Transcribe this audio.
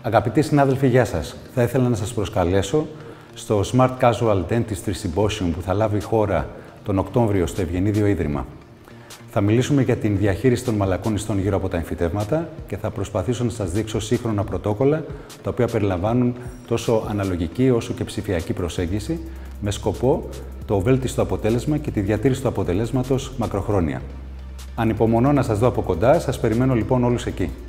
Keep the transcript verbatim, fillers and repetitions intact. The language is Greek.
Αγαπητοί συνάδελφοι, γεια σας. Θα ήθελα να σας προσκαλέσω στο Smart Casual Dentistry Symposium που θα λάβει η χώρα τον Οκτώβριο στο Ευγενίδιο Ίδρυμα. Θα μιλήσουμε για την διαχείριση των μαλακών ιστών γύρω από τα εμφυτεύματα και θα προσπαθήσω να σας δείξω σύγχρονα πρωτόκολλα, τα οποία περιλαμβάνουν τόσο αναλογική όσο και ψηφιακή προσέγγιση, με σκοπό το βέλτιστο αποτέλεσμα και τη διατήρηση του αποτελέσματος μακροχρόνια. Ανυπομονώ να σας δω από κοντά, σας περιμένω λοιπόν όλους εκεί.